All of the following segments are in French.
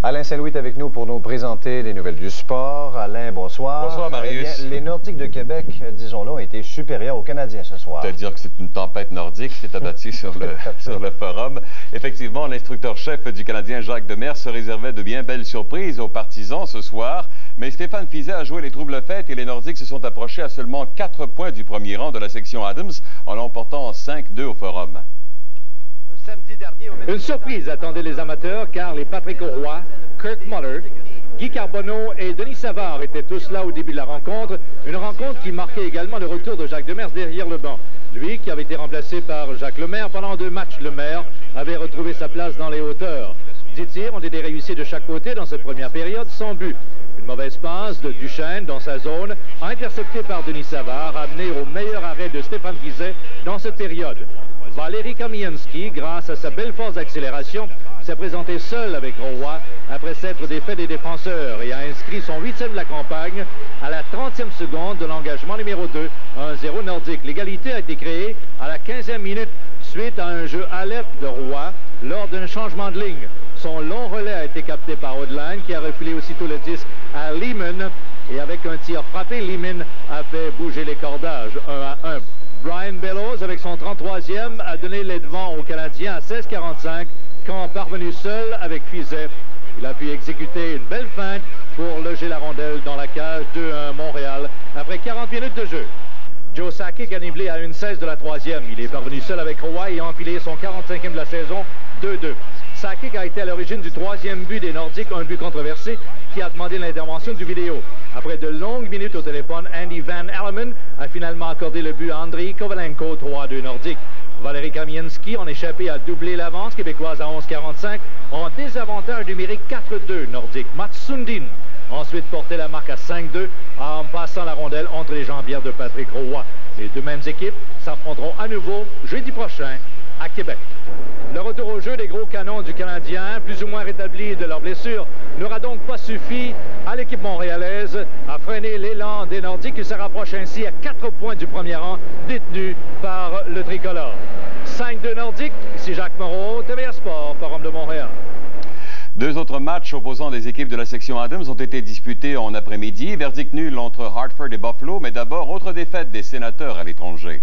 Alain Saint-Louis est avec nous pour nous présenter les nouvelles du sport. Alain, bonsoir. Bonsoir, Marius. Les Nordiques de Québec, disons-le, ont été supérieurs aux Canadiens ce soir. C'est-à-dire que c'est une tempête nordique qui s'est abattue sur le forum. Effectivement, l'instructeur-chef du Canadien, Jacques Demers, se réservait de bien belles surprises aux partisans ce soir. Mais Stéphane Fiset a joué les troubles-fêtes et les Nordiques se sont approchés à seulement 4 points du premier rang de la section Adams en l'emportant 5-2 au forum. Une surprise attendait les amateurs car les Patrick Roy, Kirk Muller, Guy Carbonneau et Denis Savard étaient tous là au début de la rencontre. Une rencontre qui marquait également le retour de Jacques Demers derrière le banc. Lui qui avait été remplacé par Jacques Lemaire pendant 2 matchs. Lemaire avait retrouvé sa place dans les hauteurs. 10 tirs ont été réussis de chaque côté dans cette première période sans but. Une mauvaise passe de Duchesne dans sa zone, interceptée par Denis Savard, amenée au meilleur arrêt de Stéphane Fiset dans cette période. Valérie Kamienski, grâce à sa belle force d'accélération, s'est présenté seul avec Roy après s'être défait des défenseurs et a inscrit son 8e de la campagne à la 30e seconde de l'engagement numéro 2, 1-0 nordique. L'égalité a été créée à la 15e minute suite à un jeu alerte de Roy lors d'un changement de ligne. Son long relais a été capté par Odeline qui a refilé aussitôt le disque à Lehman et avec un tir frappé, Lehman a fait bouger les cordages 1-1. Brian Bellows, avec son 33e, a donné les devants aux Canadiens à 16:45 quand parvenu seul avec Fiset. Il a pu exécuter une belle feinte pour loger la rondelle dans la cage 2-1 Montréal après 40 minutes de jeu. Joe Sakic a nivelé à 1/16 de la 3e. Il est parvenu seul avec Roy et a enfilé son 45e de la saison 2-2. Sakic a été à l'origine du 3e but des Nordiques, un but controversé qui a demandé l'intervention du vidéo. Après de longues minutes au téléphone, Andy Van Elleman a finalement accordé le but à Andrei Kovalenko, 3-2 Nordique. Valérie Kamienski en échappé à doubler l'avance québécoise à 11:45 en désavantage numérique 4-2 Nordique. Mats Sundin ensuite portait la marque à 5-2 en passant la rondelle entre les jambières de Patrick Roy. Les deux mêmes équipes s'affronteront à nouveau jeudi prochain à Québec. Le retour au jeu des gros canons du Canadien, plus ou moins rétablis de leurs blessures, n'aura donc pas suffi à l'équipe montréalaise à freiner l'élan des Nordiques qui se rapproche ainsi à 4 points du premier rang détenu par le tricolore. 5-2 Nordiques, ici Jacques Moreau, TVA Sport, Forum de Montréal. 2 autres matchs opposant des équipes de la section Adams ont été disputés en après-midi. Verdict nul entre Hartford et Buffalo, mais d'abord, autre défaite des Sénateurs à l'étranger.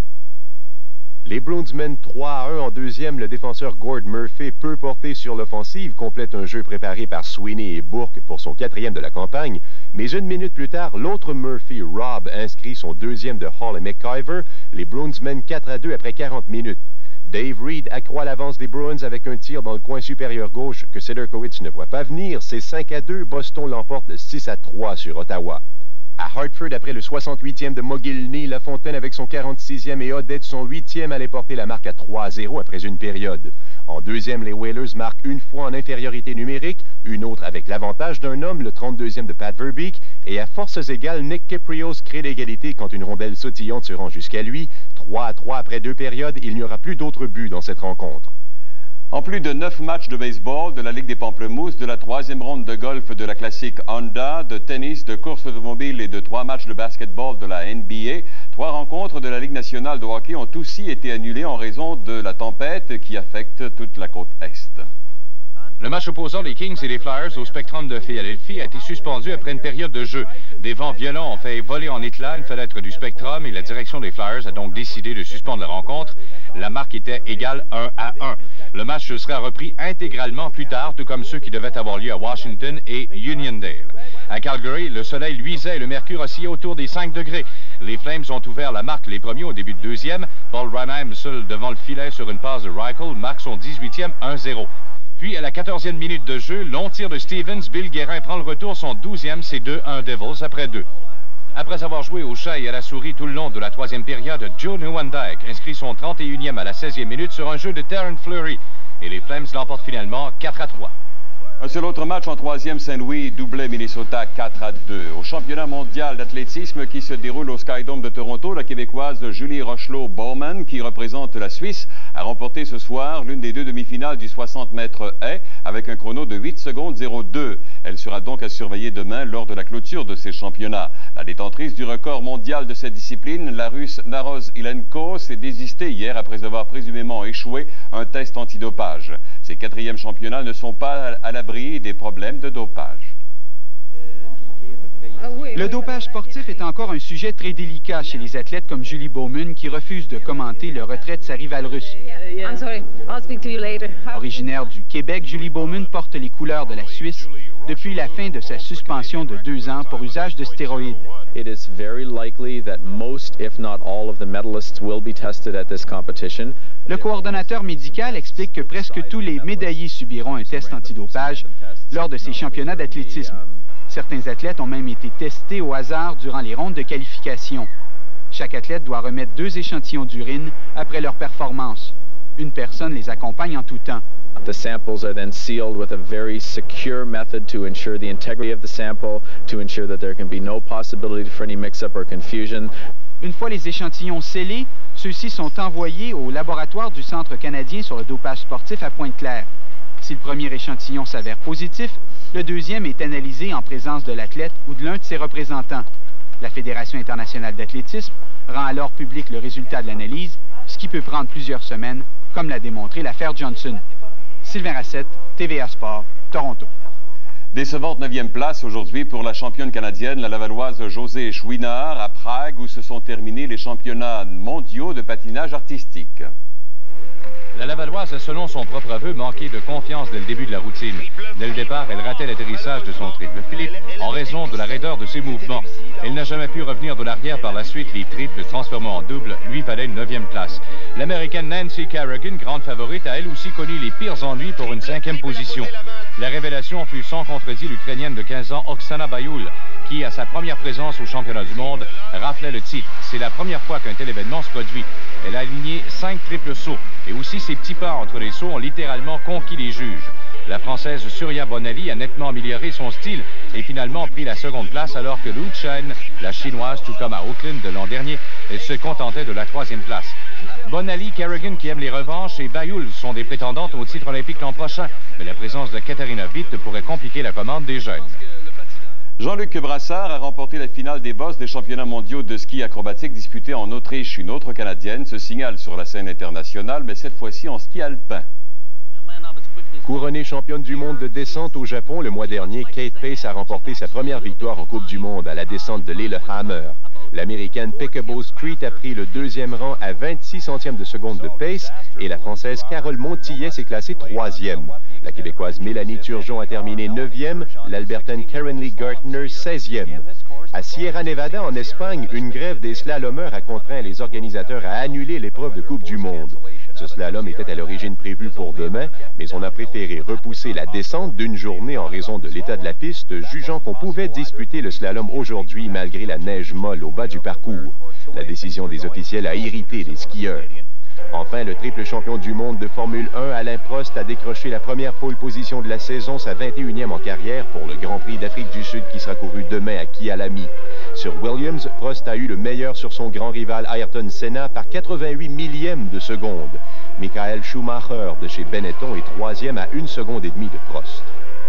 Les Bruins mènent 3-1 en deuxième. Le défenseur Gord Murphy, peu porté sur l'offensive, complète un jeu préparé par Sweeney et Bourque pour son 4e de la campagne. Mais une minute plus tard, l'autre Murphy, Rob, inscrit son 2e de Hall et McIver. Les Bruins mènent 4-2 après 40 minutes. Dave Reed accroît l'avance des Bruins avec un tir dans le coin supérieur gauche que Sederkowicz ne voit pas venir. C'est 5-2. Boston l'emporte 6-3 sur Ottawa. À Hartford, après le 68e de Mogilny, Lafontaine avec son 46e et Odette son 8e allait porter la marque à 3-0 après une période. En deuxième, les Whalers marquent une fois en infériorité numérique, une autre avec l'avantage d'un homme, le 32e de Pat Verbeek, et à forces égales, Nick Kyprios crée l'égalité quand une rondelle sautillante se rend jusqu'à lui. 3-3 après 2 périodes, il n'y aura plus d'autres buts dans cette rencontre. En plus de 9 matchs de baseball, de la Ligue des Pamplemousses, de la 3e ronde de golf de la classique Honda, de tennis, de course automobile et de 3 matchs de basketball de la NBA, 3 rencontres de la Ligue nationale de hockey ont aussi été annulées en raison de la tempête qui affecte toute la côte Est. Le match opposant les Kings et les Flyers au Spectrum de Philadelphie a été suspendu après une période de jeu. Des vents violents ont fait voler en éclats une fenêtre du Spectrum et la direction des Flyers a donc décidé de suspendre la rencontre. La marque était égale 1-1. Le match sera repris intégralement plus tard, tout comme ceux qui devaient avoir lieu à Washington et Uniondale. À Calgary, le soleil luisait et le mercure oscillait autour des 5 degrés. Les Flames ont ouvert la marque les premiers au début de deuxième. Paul Ranheim, seul devant le filet sur une passe de Reichel, marque son 18e 1-0. Puis, à la 14e minute de jeu, long tir de Stevens, Bill Guérin prend le retour, son 12e, c'est 2-1 Devils après 2. Après avoir joué au chat et à la souris tout le long de la 3e période, Joe Nieuwendyk inscrit son 31e à la 16e minute sur un jeu de Terrence Fleury. Et les Flames l'emportent finalement 4-3. Un seul autre match en 3e, Saint-Louis doublait Minnesota 4-2. Au championnat mondial d'athlétisme qui se déroule au Skydome de Toronto, la Québécoise Julie Rochelot-Bowman, qui représente la Suisse, a remporté ce soir l'une des 2 demi-finales du 60 mètres haies avec un chrono de 8 secondes 02. Elle sera donc à surveiller demain lors de la clôture de ces championnats. La détentrice du record mondial de cette discipline, la Russe Naroz Ilenko, s'est désistée hier après avoir présumément échoué un test antidopage. Ces 4e championnats ne sont pas à l'abri des problèmes de dopage. Le dopage sportif est encore un sujet très délicat chez les athlètes comme Julie Bowman qui refuse de commenter le retrait de sa rivale russe. Originaire du Québec, Julie Bowman porte les couleurs de la Suisse depuis la fin de sa suspension de 2 ans pour usage de stéroïdes. It is very likely that most, if not all, of the medalists will be tested at this competition. Le coordonnateur médical explique que presque tous les médaillés subiront un test antidopage lors de ces championnats d'athlétisme. Certains athlètes ont même été testés au hasard durant les rondes de qualification. Chaque athlète doit remettre 2 échantillons d'urine après leur performance. Une personne les accompagne en tout temps. The samples are then sealed with a very secure method to ensure the integrity of the sample, to ensure that there can be no possibility for any mix-up or confusion. Une fois les échantillons scellés, ceux-ci sont envoyés au laboratoire du Centre canadien sur le dopage sportif à Pointe-Claire. Si le premier échantillon s'avère positif, le deuxième est analysé en présence de l'athlète ou de l'un de ses représentants. La Fédération internationale d'athlétisme rend alors public le résultat de l'analyse, ce qui peut prendre plusieurs semaines, comme l'a démontré l'affaire Johnson. Sylvain Rassette, TVA Sport, Toronto. Décevante 9e place aujourd'hui pour la championne canadienne, la Lavalloise Josée Chouinard, à Prague, où se sont terminés les championnats mondiaux de patinage artistique. La Lavalloise a, selon son propre aveu, manqué de confiance dès le début de la routine. Dès le départ, elle ratait l'atterrissage de son triple flip en raison de la raideur de ses mouvements. Elle n'a jamais pu revenir de l'arrière par la suite, les triples transformant en double lui valaient une 9e place. L'Américaine Nancy Kerrigan, grande favorite, a elle aussi connu les pires ennuis pour une 5e position. La révélation fut sans contredit l'Ukrainienne de 15 ans, Oksana Bayoul, qui, à sa première présence au championnat du monde, raflait le titre. C'est la première fois qu'un tel événement se produit. Elle a aligné 5 triples sauts, et aussi ses petits pas entre les sauts ont littéralement conquis les juges. La Française Surya Bonali a nettement amélioré son style et finalement pris la 2e place, alors que Lu Chen, la Chinoise, tout comme à Auckland de l'an dernier, elle se contentait de la 3e place. Bonali, Kerrigan qui aime les revanches et Bayoul sont des prétendantes au titre olympique l'an prochain, mais la présence de Katarina Witt pourrait compliquer la commande des jeunes. Jean-Luc Brassard a remporté la finale des bosses des championnats mondiaux de ski acrobatique disputés en Autriche. Une autre Canadienne se signale sur la scène internationale, mais cette fois-ci en ski alpin. Couronnée championne du monde de descente au Japon le mois dernier, Kate Pace a remporté sa première victoire en Coupe du monde à la descente de Lillehammer. L'Américaine Picabo Street a pris le 2e rang à 26 centièmes de seconde de Pace et la Française Carole Montillet s'est classée 3e. La Québécoise Mélanie Turgeon a terminé 9e, l'Albertaine Karen Lee Gartner 16e. À Sierra Nevada, en Espagne, une grève des slalomeurs a contraint les organisateurs à annuler l'épreuve de Coupe du monde. Ce slalom était à l'origine prévu pour demain, mais on a préféré repousser la descente d'une journée en raison de l'état de la piste, jugeant qu'on pouvait disputer le slalom aujourd'hui malgré la neige molle au bas du parcours. La décision des officiels a irrité les skieurs. Enfin, le triple champion du monde de Formule 1, Alain Prost, a décroché la première pole position de la saison, sa 21e en carrière, pour le Grand Prix d'Afrique du Sud qui sera couru demain à Kialami. Sur Williams, Prost a eu le meilleur sur son grand rival Ayrton Senna par 88 millièmes de seconde. Michael Schumacher de chez Benetton est 3e à 1,5 seconde de Prost.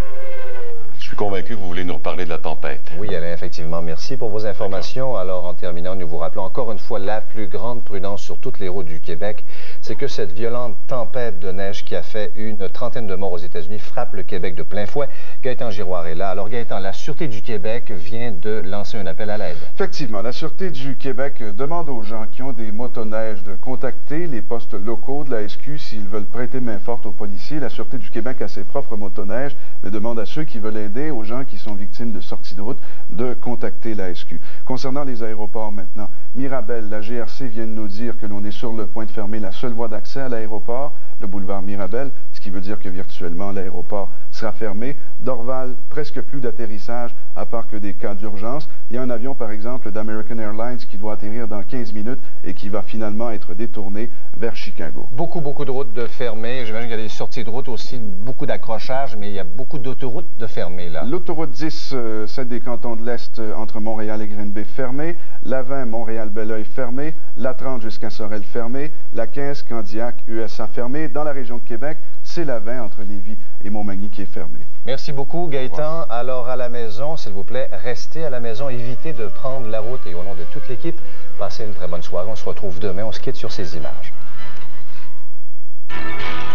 Je suis convaincu que vous voulez nous reparler de la tempête. Oui, Alain, effectivement. Merci pour vos informations. Alors, en terminant, nous vous rappelons encore une fois la plus grande prudence sur toutes les routes du Québec. C'est que cette violente tempête de neige qui a fait une 30aine de morts aux États-Unis frappe le Québec de plein fouet. Gaëtan Giroir est là. Alors, Gaëtan, la Sûreté du Québec vient de lancer un appel à l'aide. Effectivement, la Sûreté du Québec demande aux gens qui ont des motoneiges de contacter les postes locaux de la SQ s'ils veulent prêter main forte aux policiers. La Sûreté du Québec a ses propres motoneiges, mais demande à ceux qui veulent aider aux gens qui sont victimes de sorties de route de contacter la SQ. Concernant les aéroports maintenant, Mirabel, la GRC vient de nous dire que l'on est sur le point de fermer la seule voie d'accès à l'aéroport, le boulevard Mirabel, ce qui veut dire que virtuellement l'aéroport sera fermé. Dorval, presque plus d'atterrissage à part que des cas d'urgence. Il y a un avion par exemple d'American Airlines qui doit atterrir dans 15 minutes et qui va finalement être détourné vers Chicago. Beaucoup de routes de fermées. J'imagine qu'il y a des sorties de route aussi, beaucoup d'accrochages, mais il y a beaucoup d'autoroutes de fermées là. L'autoroute 10, celle des cantons de l'Est entre Montréal et Green Bay fermée. La 20, Montréal-Belleuil fermée. La 30 jusqu'à Sorel fermée. La 15, Candiac, USA fermée. Dans la région de Québec, C-Lavin entre Lévis et Montmagny qui est fermé. Merci beaucoup, Gaëtan. Alors, à la maison, s'il vous plaît, restez à la maison. Évitez de prendre la route. Et au nom de toute l'équipe, passez une très bonne soirée. On se retrouve demain. On se quitte sur ces images.